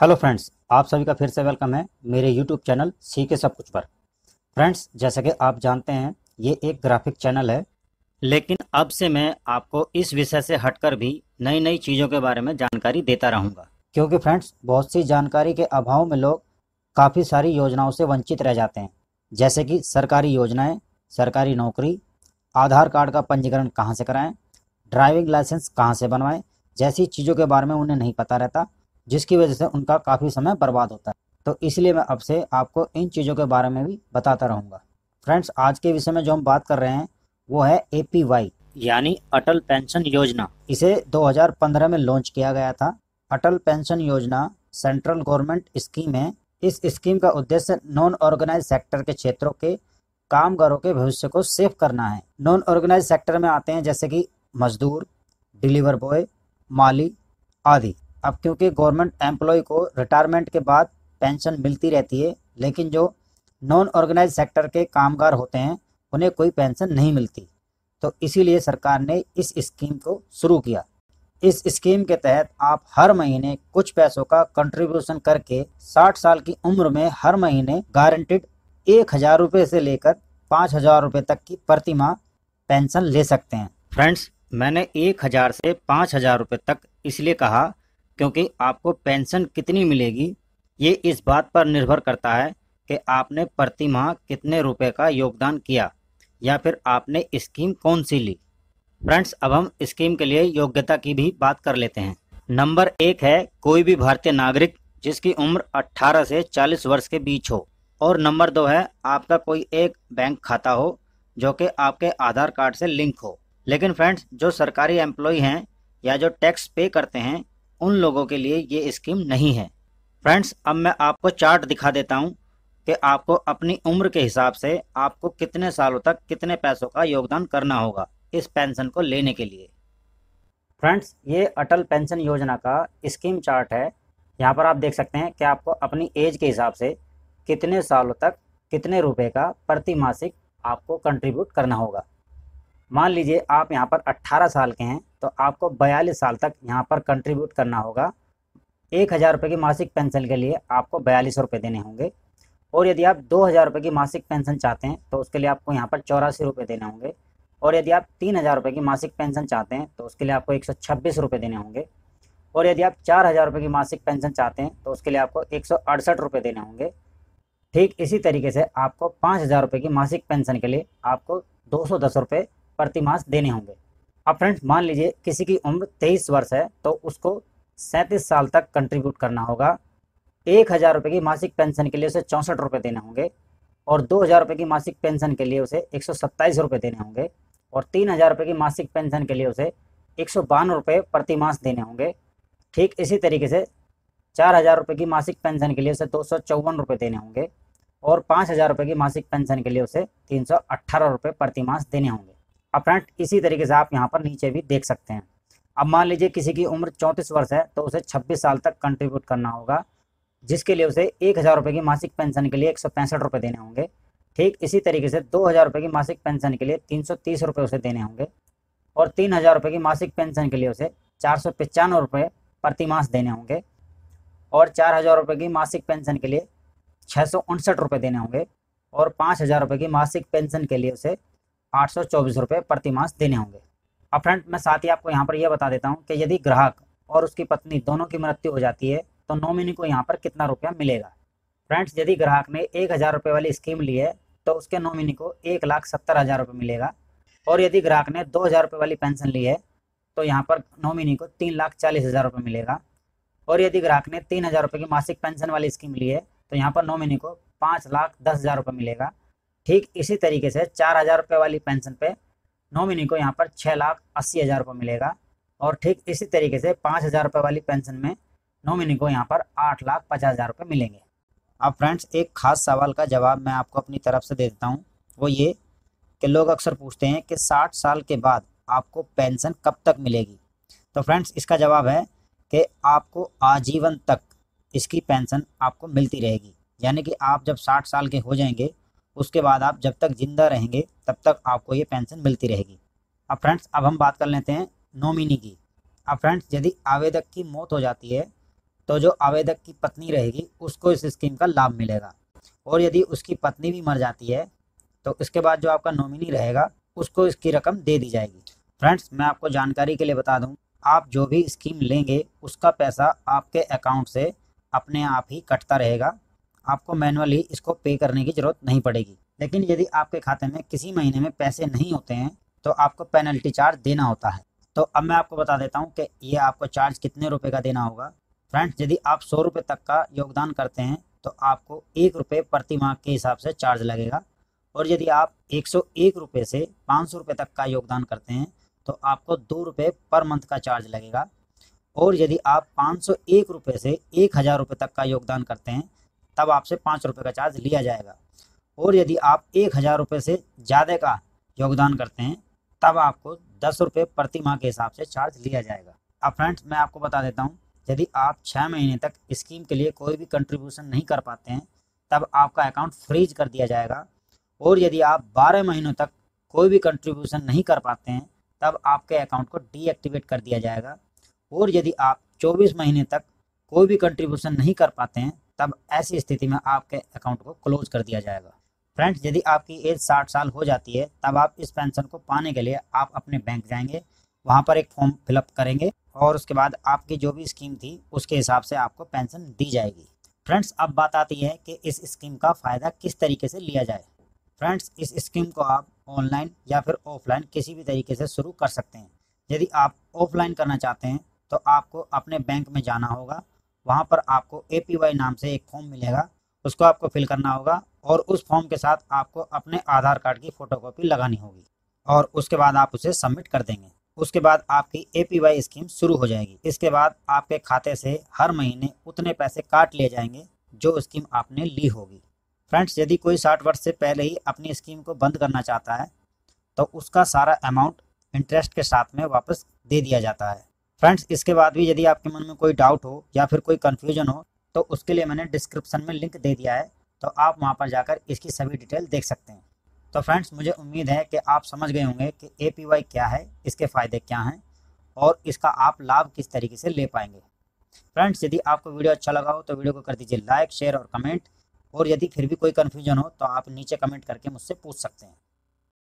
Hello friends, आप सभी का फिर से वेलकम है मेरे यूट्यूब चैनल सीखे सब कुछ पर। फ्रेंड्स, जैसा कि आप जानते हैं ये एक ग्राफिक चैनल है, लेकिन अब से मैं आपको इस विषय से हटकर भी नई नई चीज़ों के बारे में जानकारी देता रहूँगा, क्योंकि फ्रेंड्स बहुत सी जानकारी के अभाव में लोग काफ़ी सारी योजनाओं से वंचित रह जाते हैं। जैसे कि सरकारी योजनाएँ, सरकारी नौकरी, आधार कार्ड का पंजीकरण कहाँ से कराएं, ड्राइविंग लाइसेंस कहाँ से बनवाएं, जैसी चीज़ों के बारे में उन्हें नहीं पता रहता, जिसकी वजह से उनका काफ़ी समय बर्बाद होता है। तो इसलिए मैं अब से आपको इन चीज़ों के बारे में भी बताता रहूँगा। फ्रेंड्स, आज के विषय में जो हम बात कर रहे हैं वो है APY यानी अटल पेंशन योजना। इसे 2015 में लॉन्च किया गया था। Atal pension Yojana central government scheme है। इस स्कीम का उद्देश्य नॉन ऑर्गेनाइज सेक्टर के क्षेत्रों के कामगारों के भविष्य को सेव करना है। नॉन ऑर्गेनाइज सेक्टर में आते हैं जैसे कि मजदूर, डिलीवर बॉय, माली आदि। अब क्योंकि गवर्नमेंट एम्प्लॉय को रिटायरमेंट के बाद पेंशन मिलती रहती है, लेकिन जो नॉन ऑर्गेनाइज सेक्टर के कामगार होते हैं उन्हें कोई पेंशन नहीं मिलती, तो इसीलिए सरकार ने इस स्कीम को शुरू किया। इस स्कीम के तहत आप हर महीने कुछ पैसों का कंट्रीब्यूशन करके 60 साल की उम्र में हर महीने गारंटेड 1,000 रुपये से लेकर 5,000 रुपये तक की प्रति माह पेंशन ले सकते हैं। फ्रेंड्स, मैंने 1,000 से 5,000 रुपये तक इसलिए कहा क्योंकि आपको पेंशन कितनी मिलेगी ये इस बात पर निर्भर करता है कि आपने प्रति माह कितने रुपए का योगदान किया या फिर आपने स्कीम कौन सी ली। फ्रेंड्स, अब हम स्कीम के लिए योग्यता की भी बात कर लेते हैं। नंबर 1 है कोई भी भारतीय नागरिक जिसकी उम्र 18 से 40 वर्ष के बीच हो, और नंबर 2 है आपका कोई एक बैंक खाता हो जो कि आपके आधार कार्ड से लिंक हो। लेकिन फ्रेंड्स, जो सरकारी एम्प्लॉय हैं या जो टैक्स पे करते हैं उन लोगों के लिए ये स्कीम नहीं है। फ्रेंड्स, अब मैं आपको चार्ट दिखा देता हूँ कि आपको अपनी उम्र के हिसाब से आपको कितने सालों तक कितने पैसों का योगदान करना होगा इस पेंशन को लेने के लिए। फ्रेंड्स, ये अटल पेंशन योजना का स्कीम चार्ट है। यहाँ पर आप देख सकते हैं कि आपको अपनी एज के हिसाब से कितने सालों तक कितने रुपए का प्रति मासिक आपको कंट्रीब्यूट करना होगा। मान लीजिए आप यहाँ पर 18 साल के हैं तो आपको 42 साल तक यहाँ पर कंट्रीब्यूट करना होगा। 1,000 रुपये की मासिक पेंशन के लिए आपको 42 रुपये देने होंगे, और यदि आप 2,000 रुपये की मासिक पेंशन चाहते हैं तो उसके लिए आपको यहाँ पर 84 रुपये देने होंगे, और यदि आप 3,000 रुपये की मासिक पेंशन चाहते हैं तो उसके लिए आपको 126 रुपये देने होंगे, और यदि आप 4,000 रुपये की मासिक पेंशन चाहते हैं तो उसके लिए आपको 168 रुपये देने होंगे। ठीक इसी तरीके से आपको 5,000 रुपये की मासिक पेंशन के लिए आपको 210 रुपये प्रति मास देने होंगे। अब फ्रेंड्स, मान लीजिए किसी की उम्र 23 वर्ष है तो उसको 37 साल तक कंट्रीब्यूट करना होगा। 1,000 रुपये की मासिक पेंशन के लिए उसे 64 रुपये देने होंगे, और 2,000 रुपये की मासिक पेंशन के लिए उसे 127 रुपये देने होंगे, और 3,000 रुपये की मासिक पेंशन के लिए उसे 152 रुपये प्रति मास देने होंगे। ठीक इसी तरीके से 4,000 रुपये की मासिक पेंशन के लिए उसे 254 रुपये देने होंगे, और 5,000 रुपये की मासिक पेंशन के लिए उसे 318 रुपये प्रति मास देने होंगे। अब फ्रेंड, इसी तरीके से आप यहाँ पर नीचे भी देख सकते हैं। अब मान लीजिए किसी की उम्र 34 वर्ष है तो उसे 26 साल तक कंट्रीब्यूट करना होगा, जिसके लिए उसे 1,000 रुपये की मासिक पेंशन के लिए 165 रुपये देने होंगे। ठीक इसी तरीके से 2,000 रुपये की मासिक पेंशन के लिए 330 रुपये उसे देने होंगे, और 3,000 रुपये की मासिक पेंशन के लिए उसे 495 रुपये प्रति मास देने होंगे, और 4,000 रुपये की मासिक पेंशन के लिए 659 रुपये देने होंगे, और 5,000 रुपये की मासिक पेंशन के लिए उसे 824 रुपये प्रति मास देने होंगे। अब फ्रेंड, मैं साथ ही आपको यहाँ पर यह बता देता हूँ कि यदि ग्राहक और उसकी पत्नी दोनों की मृत्यु हो जाती है तो नॉमिनी को यहाँ पर कितना रुपया मिलेगा। फ्रेंड्स, यदि ग्राहक ने 1,000 रुपये वाली स्कीम ली है तो उसके नॉमिनी को 1,70,000 रुपये मिलेगा, और यदि ग्राहक ने 2,000 रुपये वाली पेंशन ली है तो यहाँ पर नॉमिनी को 3,40,000 रुपये मिलेगा, और यदि ग्राहक ने 3,000 रुपये की मासिक पेंशन वाली स्कीम ली है तो यहाँ पर नॉमिनी को 5,10,000 रुपये मिलेगा। ठीक इसी तरीके से 4,000 रुपये वाली पेंशन पे नॉमिनी को यहाँ पर 6,80,000 रुपये मिलेगा, और ठीक इसी तरीके से 5,000 रुपये वाली पेंशन में नॉमिनी को यहाँ पर 8,50,000 रुपये मिलेंगे। अब फ्रेंड्स, एक खास सवाल का जवाब मैं आपको अपनी तरफ से दे देता हूँ। वो ये कि लोग अक्सर पूछते हैं कि 60 साल के बाद आपको पेंशन कब तक मिलेगी। तो फ्रेंड्स, इसका जवाब है कि आपको आजीवन तक इसकी पेंशन आपको मिलती रहेगी, यानी कि आप जब 60 साल के हो जाएंगे उसके बाद आप जब तक जिंदा रहेंगे तब तक आपको ये पेंशन मिलती रहेगी। अब फ्रेंड्स, अब हम बात कर लेते हैं नॉमिनी की। अब फ्रेंड्स, यदि आवेदक की मौत हो जाती है तो जो आवेदक की पत्नी रहेगी उसको इस स्कीम का लाभ मिलेगा, और यदि उसकी पत्नी भी मर जाती है तो इसके बाद जो आपका नॉमिनी रहेगा उसको इसकी रकम दे दी जाएगी। फ्रेंड्स, मैं आपको जानकारी के लिए बता दूं, आप जो भी स्कीम लेंगे उसका पैसा आपके अकाउंट से अपने आप ही कटता रहेगा, आपको मैनुअली इसको पे करने की ज़रूरत नहीं पड़ेगी। लेकिन यदि आपके खाते में किसी महीने में पैसे नहीं होते हैं तो आपको पेनल्टी चार्ज देना होता है। तो अब मैं आपको बता देता हूँ कि ये आपको चार्ज कितने रुपए का देना होगा। फ्रेंड्स, यदि आप 100 रुपये तक का योगदान करते हैं तो आपको 1 रुपये प्रति माह के हिसाब से चार्ज लगेगा, और यदि आप 101 रुपये से 500 रुपये तक का योगदान करते हैं तो आपको 2 रुपये पर मंथ का चार्ज लगेगा, और यदि आप 501 रुपये से 1000 रुपये तक का योगदान करते हैं तब आपसे 5 रुपये का चार्ज लिया जाएगा, और यदि आप 1000 रुपये से ज़्यादा का योगदान करते हैं तब आपको 10 रुपये प्रति माह के हिसाब से चार्ज लिया जाएगा। अब फ्रेंड्स, मैं आपको बता देता हूँ, यदि आप 6 महीने तक स्कीम के लिए कोई भी कंट्रीब्यूशन नहीं कर पाते हैं तब आपका अकाउंट फ्रीज कर दिया जाएगा, और यदि आप 12 महीनों तक कोई भी कंट्रीब्यूशन नहीं कर पाते हैं तब आपके अकाउंट को डीएक्टिवेट कर दिया जाएगा, और यदि आप 24 महीने तक कोई भी कंट्रीब्यूशन नहीं कर पाते हैं तब ऐसी स्थिति में आपके अकाउंट को क्लोज कर दिया जाएगा। फ्रेंड्स, यदि आपकी एज 60 साल हो जाती है तब आप इस पेंशन को पाने के लिए आप अपने बैंक जाएंगे, वहाँ पर एक फॉर्म फिलअप करेंगे, और उसके बाद आपकी जो भी स्कीम थी उसके हिसाब से आपको पेंशन दी जाएगी। फ्रेंड्स, अब बात आती है कि इस स्कीम का फ़ायदा किस तरीके से लिया जाए। फ्रेंड्स, इस स्कीम को आप ऑनलाइन या फिर ऑफलाइन किसी भी तरीके से शुरू कर सकते हैं। यदि आप ऑफलाइन करना चाहते हैं तो आपको अपने बैंक में जाना होगा, वहाँ पर आपको APY नाम से एक फॉर्म मिलेगा, उसको आपको फिल करना होगा, और उस फॉर्म के साथ आपको अपने आधार कार्ड की फ़ोटोकॉपी लगानी होगी, और उसके बाद आप उसे सबमिट कर देंगे। उसके बाद आपकी APY स्कीम शुरू हो जाएगी। इसके बाद आपके खाते से हर महीने उतने पैसे काट लिए जाएंगे जो स्कीम आपने ली होगी। फ्रेंड्स, यदि कोई 60 वर्ष से पहले ही अपनी स्कीम को बंद करना चाहता है तो उसका सारा अमाउंट इंटरेस्ट के साथ में वापस दे दिया जाता है। फ्रेंड्स, इसके बाद भी यदि आपके मन में कोई डाउट हो या फिर कोई कन्फ्यूजन हो तो उसके लिए मैंने डिस्क्रिप्शन में लिंक दे दिया है, तो आप वहां पर जाकर इसकी सभी डिटेल देख सकते हैं। तो फ्रेंड्स, मुझे उम्मीद है कि आप समझ गए होंगे कि APY क्या है, इसके फ़ायदे क्या हैं, और इसका आप लाभ किस तरीके से ले पाएंगे। फ्रेंड्स, यदि आपको वीडियो अच्छा लगा हो तो वीडियो को कर दीजिए लाइक, शेयर और कमेंट, और यदि फिर भी कोई कन्फ्यूजन हो तो आप नीचे कमेंट करके मुझसे पूछ सकते हैं।